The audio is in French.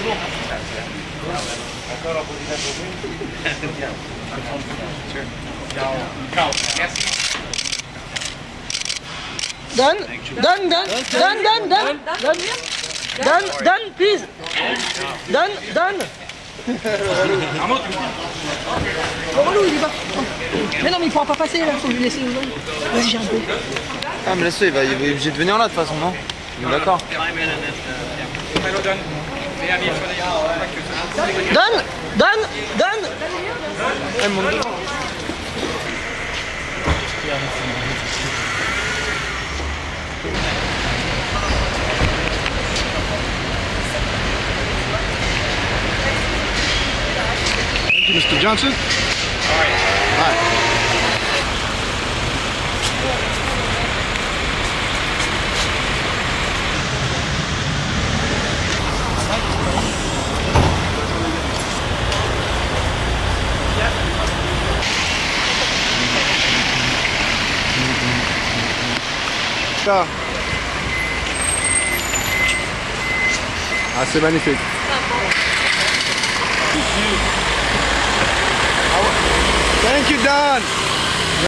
Encore un peu Done, done, done, done, done, done, done, done, done, please. Done, done. Bon, relou, il y va. Mais non, mais il pourra pas passer là, faut lui laisser le zone. Vas-y, j'ai un peu. Ah, mais laisse-le, il est obligé de venir là de toute façon, non? D'accord. Done, done, done. Elle monte devant. Thank you, Mr. Johnson. All right. Ah, c'est magnifique. Thank you, Don.